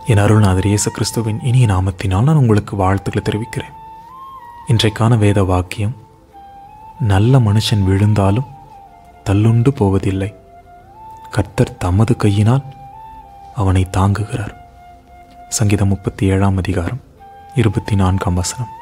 என் அருள்நாதர் இயேசு கிறிஸ்துவின் இனிய நாமத்தினால் நான் உங்களுக்கு வாழ்த்துக்களை தெரிவிக்கிறேன். இன்றைக்கான வேத வாக்கியம், நல்ல மனுஷன் விழுந்தாலும் தள்ளுண்டு போவதில்லை, கர்த்தர் தமது கையினால் அவனை தாங்குகிறார். சங்கீதம் 37 அதிகாரம் 24 வசனம்.